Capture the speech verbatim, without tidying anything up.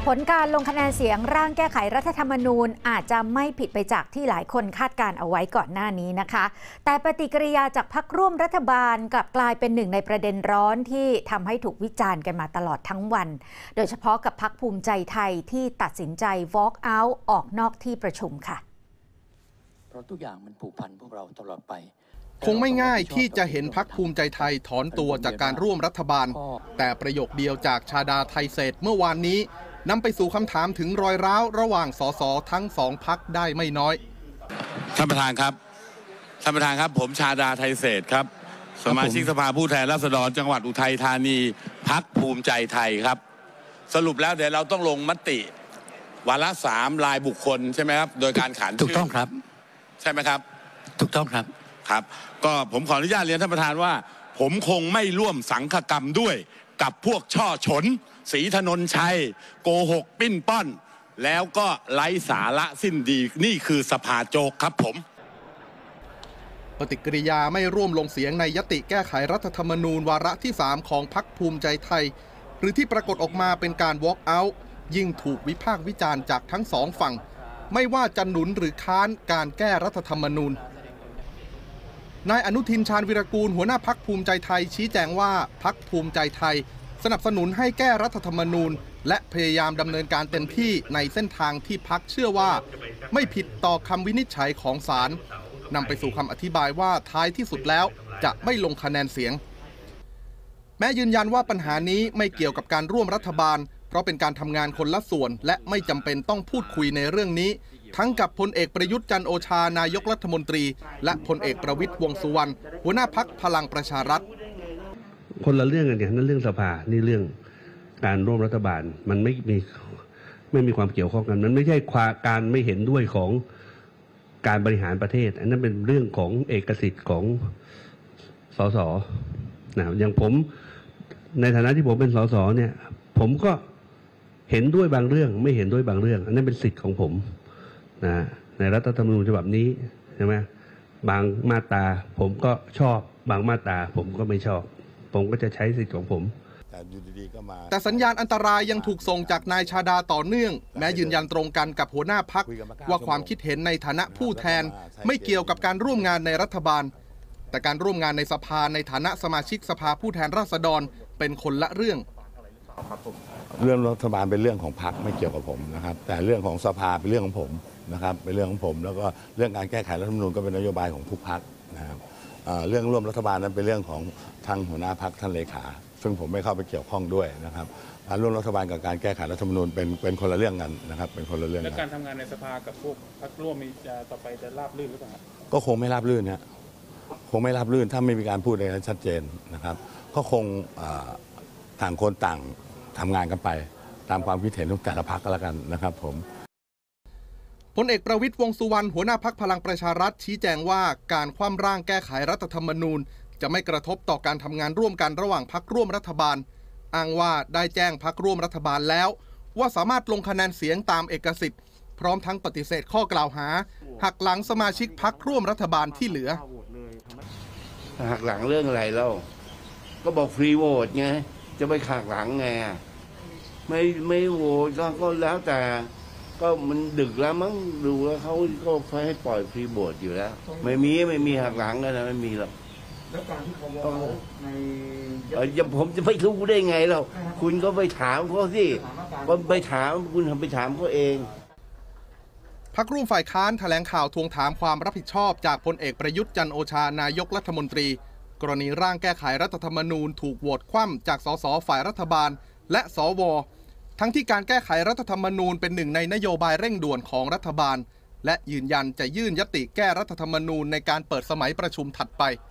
ลการลงคะแนนเสียงร่างแก้ไขรัฐธรรมนูญอาจจะไม่ผิดไปจากที่หลายคนคาดการเอาไว้ก่อนหน้านี้นะคะแต่ปฏิกิริยาจากพรรคร่วมรัฐบาลกลับกลายเป็นหนึ่งในประเด็นร้อนที่ทำให้ถูกวิจารณ์กันมาตลอดทั้งวันโดยเฉพาะกับพรรคภูมิใจไทยที่ตัดสินใจ walk out ออกนอกที่ประชุมค่ะเพราะทุกอย่างมันผูกพันพวกเราตลอดไปคงไม่ง่ายที่จะเห็นพรรคภูมิใจไทยถอนตัวจากการร่วมรัฐบาลแต่ประโยคเดียวจากชาดาไทเศรษฐ์เมื่อวานนี้นำไปสู่คำถามถึงรอยร้าวระหว่างสสทั้งสองพรรคได้ไม่น้อยท่านประธานครับท่านประธานครับผมชาดาไทเศรษฐ์ครับสมาชิกสภาผู้แทนราษฎรจังหวัดอุทัยธานีพรรคภูมิใจไทยครับสรุปแล้วเดี๋ยวเราต้องลงมติวาระสามรายบุคคลใช่ไหมครับโดยการขานชื่อถูกต้องครับใช่ไหมครับถูกต้องครับครับก็ผมขออนุญาตเรียนท่านประธานว่าผมคงไม่ร่วมสังฆกรรมด้วยกับพวกช่อฉนศรีถนนชัยโกหกปิ้นป้อนแล้วก็ไร้สาระสิ้นดีนี่คือสภาโจกครับผมปฏิกิริยาไม่ร่วมลงเสียงในยติแก้ไขรัฐธรรมนูญวาระที่สามของพรรคภูมิใจไทยหรือที่ปรากฏออกมาเป็นการ walk out ยิ่งถูกวิพากษ์วิจารณ์จากทั้งสองฝั่งไม่ว่าจะหนุนหรือค้านการแก้รัฐธรรมนูญนายอนุทินชาญวิรากูลหัวหน้าพรรคภูมิใจไทยชี้แจงว่าพรรคภูมิใจไทยสนับสนุนให้แก้รัฐธรรมนูญและพยายามดำเนินการเต็มที่ในเส้นทางที่พรรคเชื่อว่าไม่ผิดต่อคำวินิจฉัยของศาลนำไปสู่คำอธิบายว่าท้ายที่สุดแล้วจะไม่ลงคะแนนเสียงแม้ยืนยันว่าปัญหานี้ไม่เกี่ยวกับการร่วมรัฐบาลเพราะเป็นการทำงานคนละส่วนและไม่จำเป็นต้องพูดคุยในเรื่องนี้ทั้งกับพลเอกประยุทธ์จันทร์โอชานายกรัฐมนตรีและพลเอกประวิตรวงษ์สุวรรณหัวหน้าพรรคพลังประชารัฐคนละเรื่องกันเนี่ยนั่นเรื่องสภานี่เรื่องการร่วมรัฐบาลมันไม่มีไม่มีความเกี่ยวข้องกันมันไม่ใช่การไม่เห็นด้วยของการบริหารประเทศอันนั้นเป็นเรื่องของเอกสิทธิ์ของสสนะอย่างผมในฐานะที่ผมเป็นสสเนี่ยผมก็เห็นด้วยบางเรื่องไม่เห็นด้วยบางเรื่องอันนั้นเป็นสิทธิ์ของผมนะในรัฐธรรมนูญฉบับนี้ใช่ไหมบางมาตราผมก็ชอบบางมาตราผมก็ไม่ชอบผมก็จะใช้สิทธิ์ของผมแต่สัญญาณอันตรายยังถูกส่งจากนายชาดาต่อเนื่องแม้ยืนยันตรงกันกับหัวหน้าพรรคว่าความคิดเห็นในฐานะผู้แทนไม่เกี่ยวกับการร่วมงานในรัฐบาลแต่การร่วมงานในสภาในฐานะสมาชิกสภาผู้แทนราษฎรเป็นคนละเรื่องเรื่องรัฐบาลเป็นเรื่องของพรรคไม่เกี่ยวกับผมนะครับแต่เรื่องของสภาเป็นเรื่องของผมนะครับเป็นเรื่องของผมแล้วก็เรื่องการแก้ไขรัฐธรรมนูญก็เป็นนโยบายของทุกพรรคนะครับเรื่องร่วมรัฐบาลนั้นเป็นเรื่องของทางหัวหน้าพรรคท่านเลขาซึ่งผมไม่เข้าไปเกี่ยวข้องด้วยนะครับการร่วมรัฐบาลกับการแก้ไขรัฐธรรมนูญเป็นเป็นคนละเรื่องกันนะครับเป็นคนละเรื่องและการทำงานในสภากับพวกพรรคร่วมจะต่อไปจะราบรื่นหรือเปล่าก็คงไม่ราบรื่นนะคงไม่ราบรื่นถ้าไม่มีการพูดอะไรชัดเจนนะครับก็คงต่างคนต่างทำงานกันไปตามความคิดเห็นของแต่ละพรรคก็แล้วกันนะครับผมพลเอกประวิตรวงษ์สุวรรณหัวหน้าพรรคพลังประชารัฐชี้แจงว่าการคว่ำร่างแก้ไขรัฐธรรมนูญจะไม่กระทบต่อการทำงานร่วมกันระหว่างพรรคร่วมรัฐบาลอ้างว่าได้แจ้งพรรคร่วมรัฐบาลแล้วว่าสามารถลงคะแนนเสียงตามเอกสิทธิ์พร้อมทั้งปฏิเสธข้อกล่าวหาหักหลังสมาชิกพรรคร่วมรัฐบาลที่เหลือหักหลังเรื่องอะไรเล่าก็บอกฟรีโหวตไงจะไปหักหลังไงไม่ไม่โหวตก็ก็แล้วแต่ก็มันดึกแล้วมั้งดูแล้วเขาก็ให้ปล่อยฟรีโหวตอยู่แล้วไม่มีไม่มีหักหลังกันนะไม่มีหรอกแล้วการที่เขาบอกในเออผมจะไม่รู้ได้ไงเราคุณก็ไปถามเขาสิก็ไปถามคุณทำไปถามเขาเองพรรคร่วมฝ่ายค้านแถลงข่าวทวงถามความรับผิดชอบจากพลเอกประยุทธ์จันทร์โอชานายกรัฐมนตรีกรณีร่างแก้ไขรัฐธรรมนูญถูกโหวตคว่ำจากสสฝ่ายรัฐบาลและสวทั้งที่การแก้ไขรัฐธรรมนูญเป็นหนึ่งในนโยบายเร่งด่วนของรัฐบาลและยืนยันจะยื่นญัตติแก้รัฐธรรมนูญในการเปิดสมัยประชุมถัดไป